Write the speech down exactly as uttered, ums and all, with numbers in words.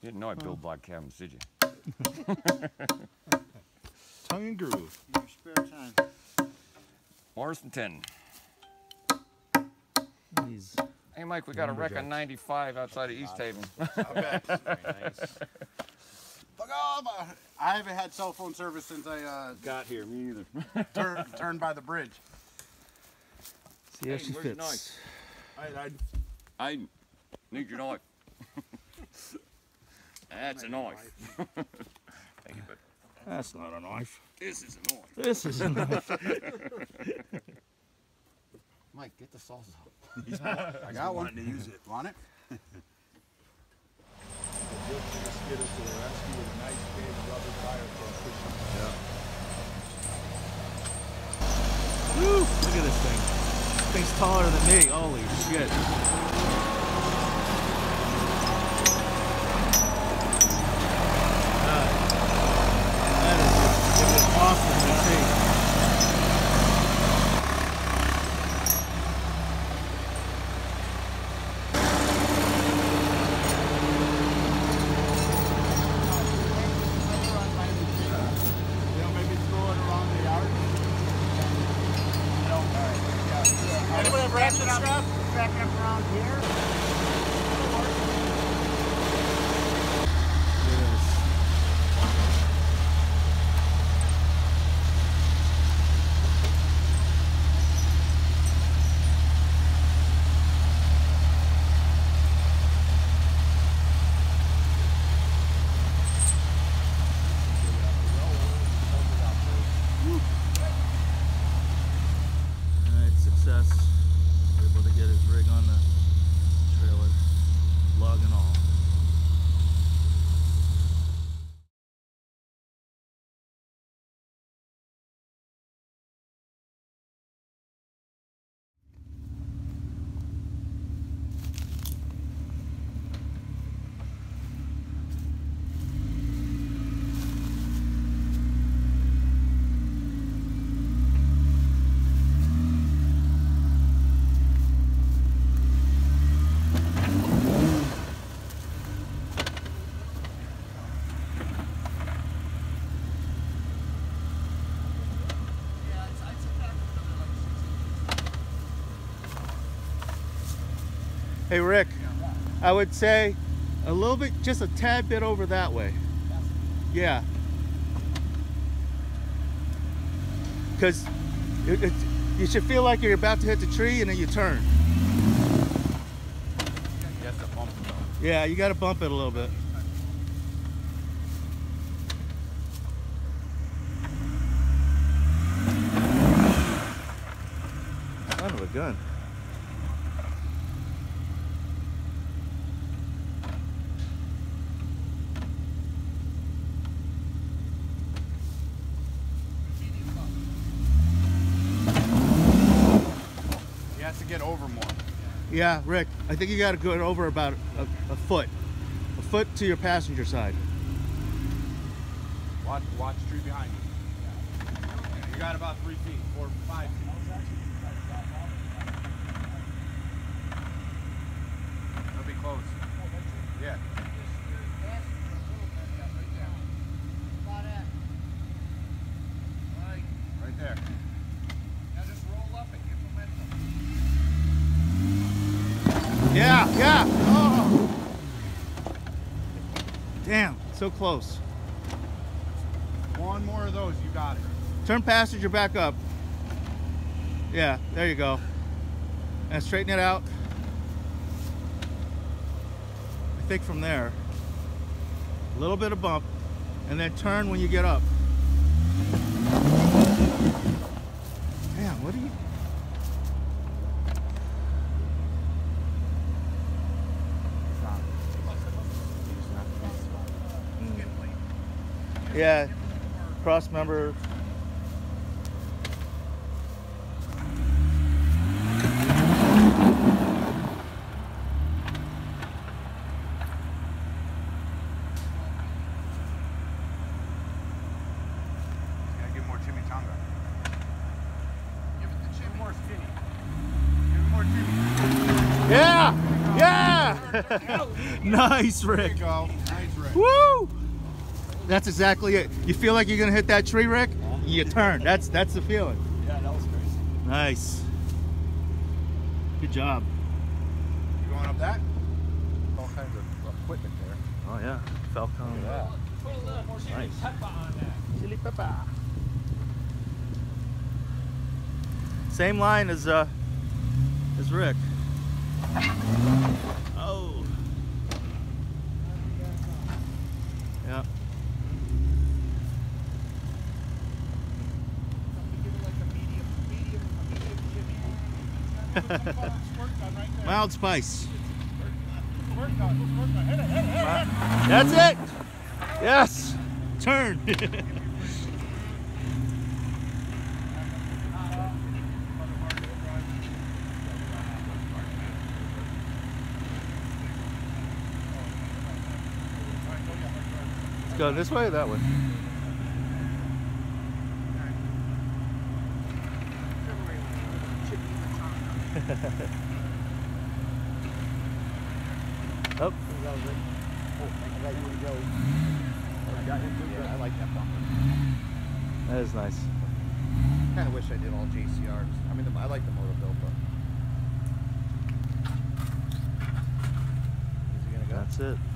You didn't know I build log cabins, did you? Tongue and groove. In your spare time. Morris and ten. These Hey, Mike, we got a wreck on ninety-five outside of East Haven. I bet. Very nice. Look, oh, my, I haven't had cell phone service since I uh, Got here, me either. tur turned by the bridge. see how Hey, she where's your fits. knife? I, I, I need your knife. That's a knife. Thank you, bud. That's not a knife. This is a knife. This is a knife. Mike, get the sauce out. I got one. To use it. Want it? The good skidders to the rescue with a nice big rubber tire for a cushion. Yeah. Woo! Look at this thing. This thing's taller than me. Holy shit. Uh, that is just, it was awesome to see. Ratchet stuff, backing up around here. Alright, success. Able to get his rig on the trailer, log and all. Hey Rick, I would say a little bit, just a tad bit over that way. Yeah. Because it, it, you should feel like you're about to hit the tree and then you turn. You have to bump it though. Yeah, you got to bump it a little bit. Son of a gun. He has to get over more. Yeah, Rick, I think you got to go over about a, a foot. A foot to your passenger side. Watch, watch the tree behind you. You got about three feet, four, five feet. It'll be close. Yeah. Right there. Now just roll up and give momentum. Yeah, yeah. Oh. Damn, so close. One more of those, you got it. Turn passenger back up. Yeah, there you go. And straighten it out. I think from there, a little bit of bump, and then turn when you get up. Damn, what are you? Yeah, cross member. Yeah! Yeah! Nice, Rick. There you go. Nice, Rick. Woo! That's exactly it. You feel like you're gonna hit that tree, Rick? You turn. That's that's the feeling. Yeah, that was crazy. Nice. Good job. You going up that? All kinds of equipment there. Oh yeah, Falcon. Yeah. Nice. Chili pepper. Same line as uh as Rick. Oh. Yeah. Mild spice. That's it. Yes. Turn. Let's go this way or that way? Oh. I like that bumper. That is nice. Kind of wish I did all J C Rs. I mean, the, I like the motor build, but. Is he gonna go? That's it.